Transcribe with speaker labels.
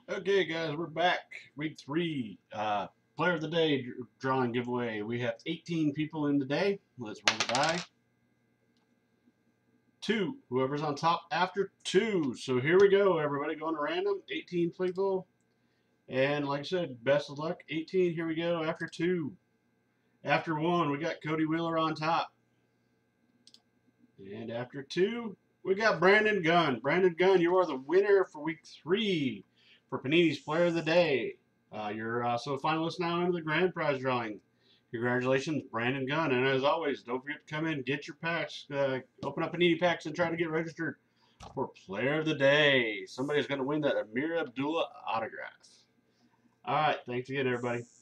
Speaker 1: Okay, guys, we're back. Week 3, Player of the Day drawing giveaway. We have 18 people in today. Let's roll the die. 2. Whoever's on top after 2. So here we go, everybody. Going to random. 18 people. And like I said, best of luck. 18, here we go. After 2. After 1, we got Cody Wheeler on top. And after 2, we got Brandon Gunn. Brandon Gunn, you are the winner for week 3 for Panini's Player of the Day. You're also a finalist now into the grand prize drawing. Congratulations, Brandon Gunn. And as always, don't forget to come in, get your packs, open up Panini packs, and try to get registered for Player of the Day. Somebody's going to win that Amir Abdullah autograph. All right, thanks again, everybody.